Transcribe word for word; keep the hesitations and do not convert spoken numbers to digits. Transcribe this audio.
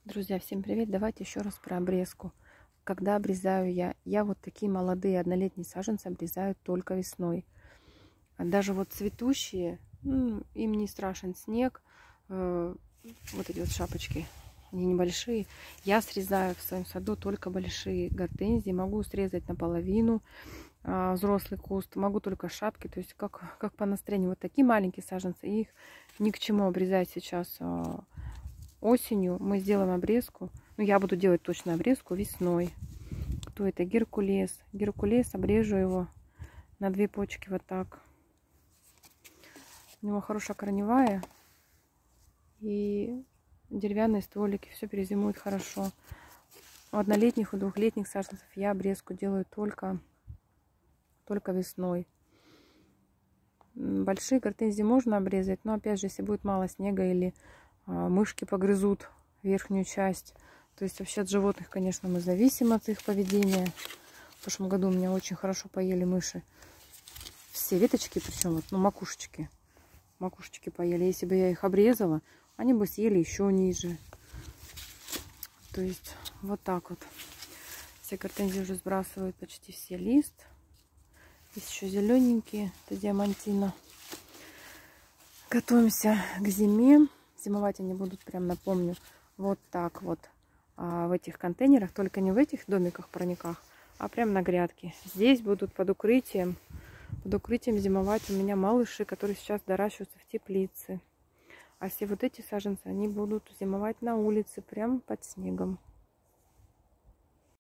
Друзья, всем привет! Давайте еще раз про обрезку. Когда обрезаю я, я вот такие молодые однолетние саженцы обрезаю только весной. А даже вот цветущие, ну, им не страшен снег, э, вот эти вот шапочки, они небольшие. Я срезаю в своем саду только большие гортензии, могу срезать наполовину э, взрослый куст, могу только шапки, то есть как, как по настроению. Вот такие маленькие саженцы, их ни к чему обрезать сейчас. Э, Осенью мы сделаем обрезку. Ну, я буду делать точно обрезку весной. Кто это? Геркулес. Геркулес, обрежу его на две почки вот так. У него хорошая корневая. И деревянные стволики. Все перезимует хорошо. У однолетних, у двухлетних саженцев я обрезку делаю только, только весной. Большие гортензии можно обрезать. Но опять же, если будет мало снега или мышки погрызут верхнюю часть. То есть вообще от животных, конечно, мы зависим от их поведения. В прошлом году у меня очень хорошо поели мыши. Все веточки, причем вот, ну, макушечки. Макушечки поели. Если бы я их обрезала, они бы съели еще ниже. То есть вот так вот. Все гортензии уже сбрасывают почти все лист. Есть еще зелененькие. Это диамантина. Готовимся к зиме. Зимовать они будут, прям напомню, вот так вот а, в этих контейнерах, только не в этих домиках-парниках, а прям на грядке. Здесь будут под укрытием, под укрытием зимовать у меня малыши, которые сейчас доращиваются в теплице. А все вот эти саженцы, они будут зимовать на улице, прям под снегом.